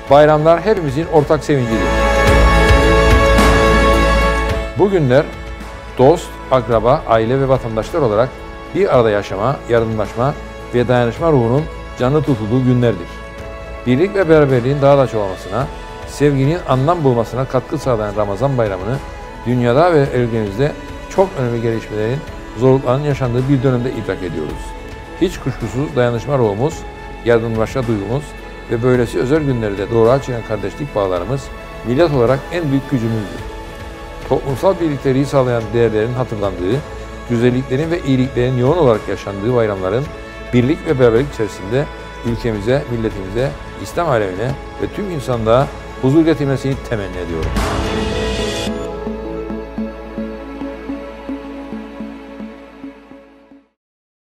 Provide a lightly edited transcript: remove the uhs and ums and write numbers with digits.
Bayramlar hepimizin ortak sevincidir. Bu günler dost, akraba, aile ve vatandaşlar olarak bir arada yaşama, yardımlaşma ve dayanışma ruhunun canlı tutulduğu günlerdir. Birlik ve beraberliğin daha da çoğalmasına, sevginin anlam bulmasına katkı sağlayan Ramazan bayramını dünyada ve ülkemizde çok önemli gelişmelerin, zorlukların yaşandığı bir dönemde idrak ediyoruz. Hiç kuşkusuz dayanışma ruhumuz, yardımlaşma duygumuz ve böylesi özel günlerde doğruğa çıkan kardeşlik bağlarımız millet olarak en büyük gücümüzdür. Toplumsal birlikteliği sağlayan değerlerin hatırlandığı, güzelliklerin ve iyiliklerin yoğun olarak yaşandığı bayramların birlik ve beraberlik içerisinde ülkemize, milletimize, İslam alemine ve tüm insanlığa huzur getirmesini temenni ediyorum.